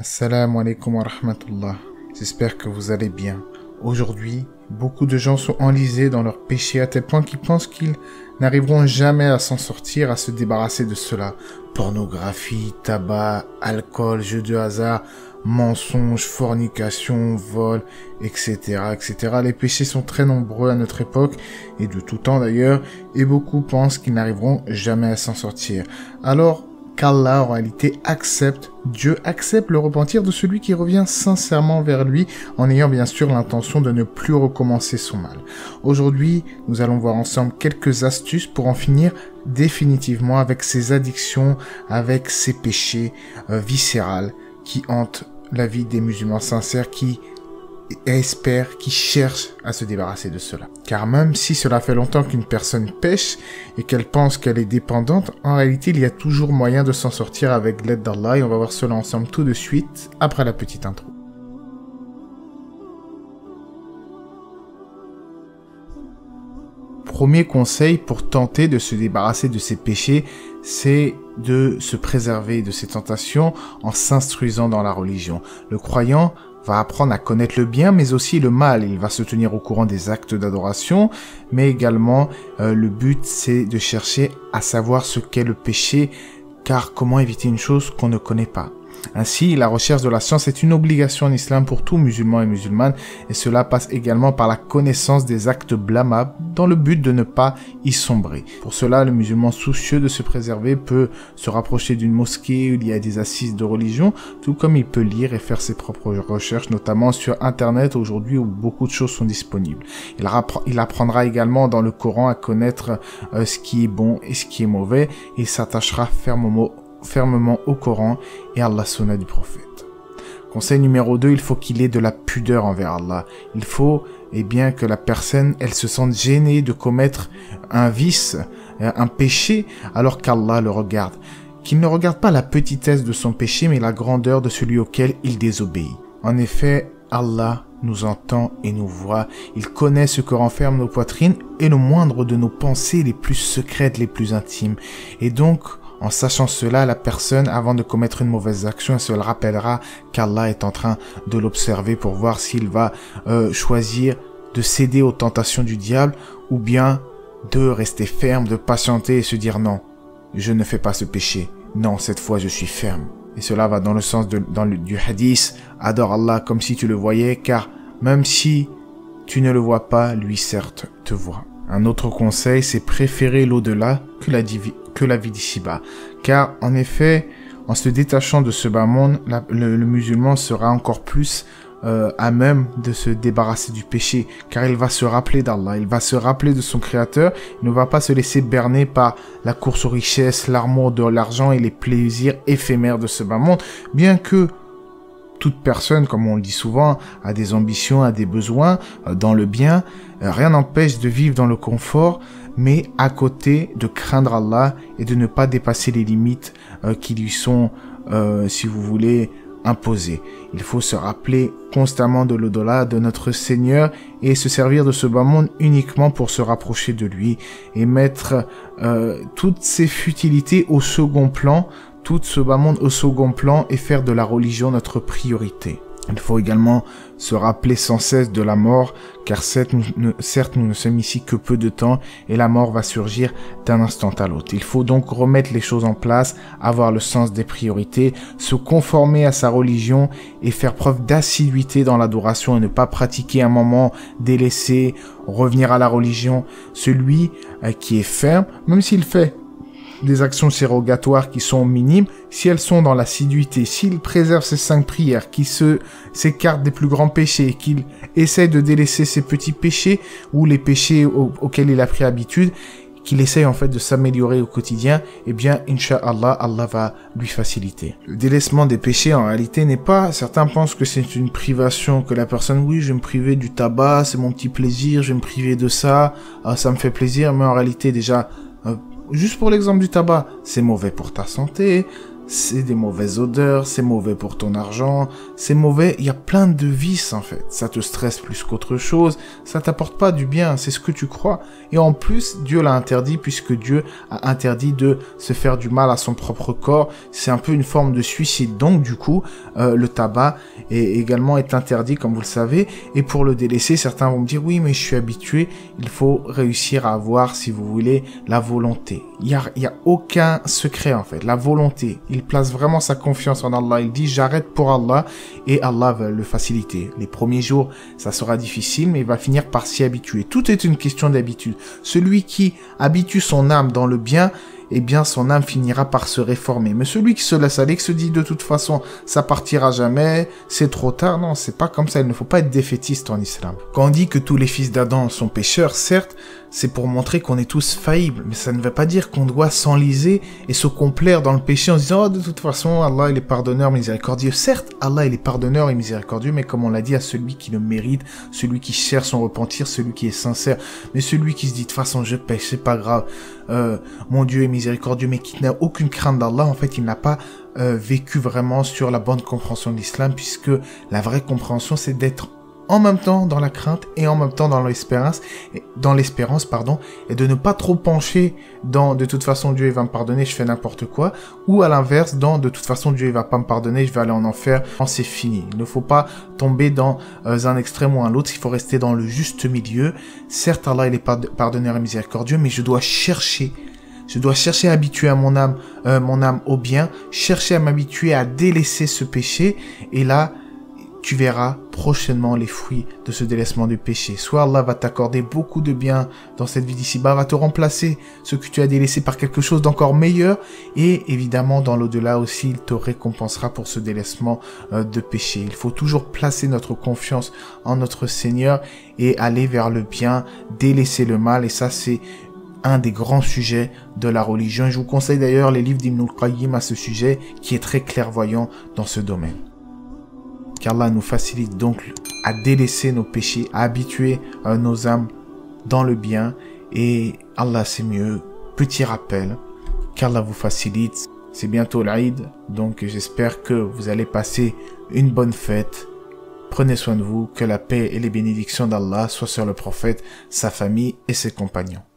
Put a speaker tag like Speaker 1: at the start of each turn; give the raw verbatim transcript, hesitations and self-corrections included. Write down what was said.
Speaker 1: Assalamu alaikum wa rahmatullah. J'espère que vous allez bien. Aujourd'hui, beaucoup de gens sont enlisés dans leurs péchés à tel point qu'ils pensent qu'ils n'arriveront jamais à s'en sortir, à se débarrasser de cela. Pornographie, tabac, alcool, jeux de hasard, mensonges, fornication, vol, et cetera, et cetera. Les péchés sont très nombreux à notre époque et de tout temps d'ailleurs, et beaucoup pensent qu'ils n'arriveront jamais à s'en sortir. Alors, qu'Allah en réalité accepte, Dieu accepte le repentir de celui qui revient sincèrement vers lui en ayant bien sûr l'intention de ne plus recommencer son mal. Aujourd'hui, nous allons voir ensemble quelques astuces pour en finir définitivement avec ces addictions, avec ces péchés euh, viscérales qui hantent la vie des musulmans sincères qui espèrent, qui cherchent à se débarrasser de cela. Car même si cela fait longtemps qu'une personne pêche et qu'elle pense qu'elle est dépendante, en réalité il y a toujours moyen de s'en sortir avec l'aide d'Allah et on va voir cela ensemble tout de suite après la petite intro. Premier conseil pour tenter de se débarrasser de ces péchés, c'est de se préserver de ces tentations en s'instruisant dans la religion. Le croyant va apprendre à connaître le bien, mais aussi le mal. Il va se tenir au courant des actes d'adoration, mais également euh, le but, c'est de chercher à savoir ce qu'est le péché, car comment éviter une chose qu'on ne connaît pas. Ainsi, la recherche de la science est une obligation en islam pour tout musulman et musulmane, et cela passe également par la connaissance des actes blâmables dans le but de ne pas y sombrer. Pour cela, le musulman soucieux de se préserver peut se rapprocher d'une mosquée où il y a des assises de religion, tout comme il peut lire et faire ses propres recherches, notamment sur Internet aujourd'hui où beaucoup de choses sont disponibles. Il, il apprendra également dans le Coran à connaître euh, ce qui est bon et ce qui est mauvais, et il s'attachera fermement fermement au Coran et à la sunna du prophète. Conseil numéro deux, il faut qu'il ait de la pudeur envers Allah. Il faut, eh bien, que la personne, elle se sente gênée de commettre un vice, un péché, alors qu'Allah le regarde. Qu'il ne regarde pas la petitesse de son péché, mais la grandeur de celui auquel il désobéit. En effet, Allah nous entend et nous voit. Il connaît ce que renferment nos poitrines et le moindre de nos pensées les plus secrètes, les plus intimes. Et donc, en sachant cela, la personne, avant de commettre une mauvaise action, elle se rappellera qu'Allah est en train de l'observer pour voir s'il va euh, choisir de céder aux tentations du diable ou bien de rester ferme, de patienter et se dire non, je ne fais pas ce péché. Non, cette fois je suis ferme. Et cela va dans le sens de, dans le, du hadith, adore Allah comme si tu le voyais, car même si tu ne le vois pas, lui certes te voit. Un autre conseil, c'est préférer l'au-delà que la divi que la vie d'ici-bas. Car, en effet, en se détachant de ce bas monde, la, le, le musulman sera encore plus euh, à même de se débarrasser du péché. Car il va se rappeler d'Allah, il va se rappeler de son Créateur, il ne va pas se laisser berner par la course aux richesses, l'amour de l'argent et les plaisirs éphémères de ce bas monde. Bien que toute personne, comme on le dit souvent, a des ambitions, a des besoins euh, dans le bien, euh, rien n'empêche de vivre dans le confort, mais à côté de craindre Allah et de ne pas dépasser les limites euh, qui lui sont, euh, si vous voulez, imposées. Il faut se rappeler constamment de l'au-delà, de notre Seigneur et se servir de ce bas monde uniquement pour se rapprocher de lui et mettre euh, toutes ces futilités au second plan, tout ce bas monde au second plan et faire de la religion notre priorité. Il faut également se rappeler sans cesse de la mort, car certes nous, ne, certes, nous ne sommes ici que peu de temps et la mort va surgir d'un instant à l'autre. Il faut donc remettre les choses en place, avoir le sens des priorités, se conformer à sa religion et faire preuve d'assiduité dans l'adoration et ne pas pratiquer un moment, délaisser, revenir à la religion. Celui euh, qui est ferme, même s'il fait des actions sérogatoires qui sont minimes, si elles sont dans l'assiduité, s'il préserve ses cinq prières, qu'il se s'écarte des plus grands péchés, qu'il essaie de délaisser ses petits péchés ou les péchés au, auxquels il a pris habitude, qu'il essaye en fait de s'améliorer au quotidien, eh bien, Inch'Allah, Allah va lui faciliter. Le délaissement des péchés, en réalité, n'est pas, certains pensent que c'est une privation, que la personne, oui, je vais me priver du tabac, c'est mon petit plaisir, je vais me priver de ça, ah, ça me fait plaisir, mais en réalité, déjà, euh, juste pour l'exemple du tabac, c'est mauvais pour ta santé, c'est des mauvaises odeurs, c'est mauvais pour ton argent, c'est mauvais, il y a plein de vices en fait. Ça te stresse plus qu'autre chose, ça t'apporte pas du bien, c'est ce que tu crois. Et en plus, Dieu l'a interdit puisque Dieu a interdit de se faire du mal à son propre corps. C'est un peu une forme de suicide. Donc du coup, euh, le tabac est également est interdit comme vous le savez. Et pour le délaisser, certains vont me dire oui mais je suis habitué. Il faut réussir à avoir, si vous voulez, la volonté. Il y a, il y a aucun secret en fait. La volonté. Il place vraiment sa confiance en Allah. Il dit j'arrête pour Allah et Allah va le faciliter. Les premiers jours, ça sera difficile mais il va finir par s'y habituer. Tout est une question d'habitude. Celui qui habitue son âme dans le bien, eh bien son âme finira par se réformer. Mais celui qui se laisse aller, qui se dit de toute façon ça partira jamais, c'est trop tard, non, c'est pas comme ça, il ne faut pas être défaitiste en islam. Quand on dit que tous les fils d'Adam sont pécheurs, certes, c'est pour montrer qu'on est tous faillibles, mais ça ne veut pas dire qu'on doit s'enliser et se complaire dans le péché en se disant « Oh, de toute façon, Allah, il est pardonneur, miséricordieux. » Certes, Allah, il est pardonneur et miséricordieux, mais comme on l'a dit, à celui qui le mérite, celui qui cherche son repentir, celui qui est sincère. Mais celui qui se dit « De toute façon, je pêche, c'est pas grave. Euh, mon Dieu est miséricordieux, mais qui n'a aucune crainte d'Allah, en fait, il n'a pas euh, vécu vraiment sur la bonne compréhension de l'islam, puisque la vraie compréhension, c'est d'être en même temps dans la crainte et en même temps dans l'espérance, dans l'espérance, pardon, et de ne pas trop pencher dans de toute façon Dieu il va me pardonner, je fais n'importe quoi, ou à l'inverse dans de toute façon Dieu il va pas me pardonner, je vais aller en enfer, c'est fini. Il ne faut pas tomber dans euh, un extrême ou un autre, il faut rester dans le juste milieu. Certes Allah il est pardonneur et miséricordieux, mais je dois chercher Je dois chercher à habituer à mon âme, euh, mon âme au bien, chercher à m'habituer à délaisser ce péché, et là tu verras prochainement les fruits de ce délaissement du péché. Soit Allah va t'accorder beaucoup de bien dans cette vie d'ici-bas, va te remplacer ce que tu as délaissé par quelque chose d'encore meilleur, et évidemment dans l'au-delà aussi, il te récompensera pour ce délaissement euh, de péché. Il faut toujours placer notre confiance en notre Seigneur et aller vers le bien, délaisser le mal, et ça c'est un des grands sujets de la religion. Je vous conseille d'ailleurs les livres d'Ibn al-Qayyim à ce sujet, qui est très clairvoyant dans ce domaine. Qu'Allah nous facilite donc à délaisser nos péchés, à habituer euh, nos âmes dans le bien. Et Allah c'est mieux. Petit rappel, qu'Allah vous facilite. C'est bientôt l'Aïd, donc j'espère que vous allez passer une bonne fête. Prenez soin de vous, que la paix et les bénédictions d'Allah soient sur le prophète, sa famille et ses compagnons.